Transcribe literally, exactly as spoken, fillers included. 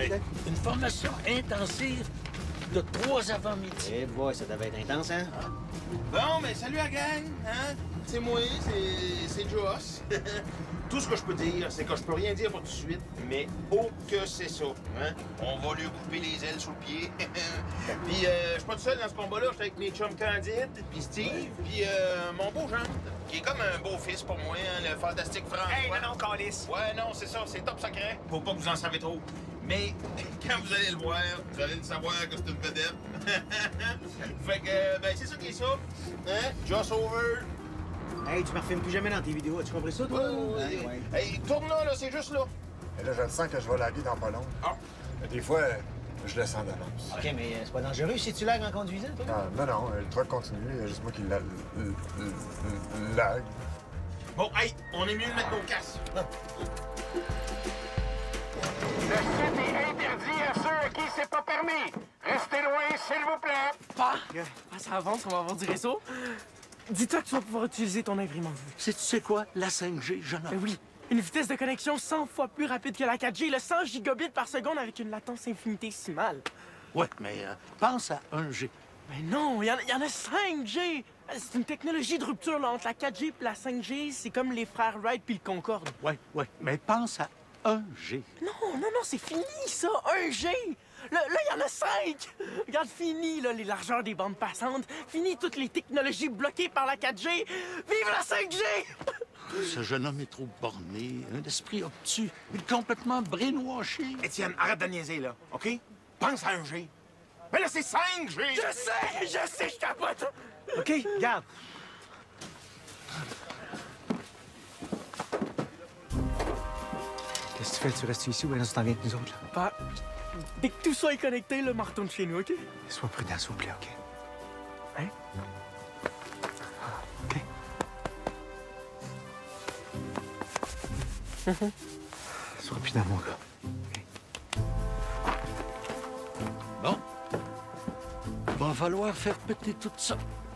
C'est une formation intensive de trois avant-midi. Eh boy, ça devait être intense, hein? Bon, mais salut la gang, hein? C'est moi, c'est c'est Joss. Tout ce que je peux dire, c'est que je peux rien dire pour tout de suite, mais oh que c'est ça, hein? On va lui couper les ailes sous le pied. Puis euh, je suis pas tout seul dans ce combat-là, je suis avec mes chums Candide, puis Steve, puis euh, mon beau Jean, qui est comme un beau-fils pour moi, hein, le fantastique François. Hey, non, non, calice! Ouais, non, c'est ça, c'est top secret. Faut pas que vous en savez trop. Mais quand vous allez le voir, vous allez le savoir que c'est une vedette. Fait que, ben, c'est ça qui est ça. Hein? Joss over. Hey, tu me refilmes plus jamais dans tes vidéos. As-tu compris ça, toi? Ouais, ouais, ouais. Hey, tourne là, là, c'est juste là. Et là, je le sens que je vais laguer dans pas long. Ah. Des fois, je le sens d'avance. OK, mais c'est pas dangereux si tu lagues en conduisant, toi? Ah, non, non, le truck continue. Il y a juste moi qui la... lag. Bon, hey, on est mieux de mettre nos casques. Le site est interdit à ceux à qui c'est pas permis. Restez loin, s'il vous plaît. Pas! Ah, ça avance, on va avoir du réseau. Dis-toi que tu vas pouvoir utiliser ton imprimante. C'est, tu sais quoi, la cinq G, jeune homme? Ben oui, une vitesse de connexion cent fois plus rapide que la quatre G, le cent gigabits par seconde avec une latence infinitésimale. Ouais, mais euh, pense à un G. Mais non, il y, en a- y en a cinq G! C'est une technologie de rupture là, entre la quatre G et la cinq G. C'est comme les frères Wright puis le Concorde. Ouais, ouais, mais pense à un G. Non, non, non, c'est fini, ça! Un G! Là, là, il y en a cinq! Regarde, fini, là, les largeurs des bandes passantes. Fini toutes les technologies bloquées par la quatre G. Vive la cinq G! Ce jeune homme est trop borné, un esprit obtus, il est complètement brainwashé. Étienne, arrête de niaiser, là, OK? Pense à un G. Mais là, c'est cinq G! Je sais, je sais, je capote! OK, regarde. Qu'est-ce que tu fais? Tu restes ici ou bien tu t'en viens avec nous autres, là? Pas... Dès que tout ça est connecté, là, me retourne chez nous, OK? Sois prudent, s'il vous plaît, OK? Hein? OK? Sois prudent, mon gars. Bon. Va falloir faire péter tout ça.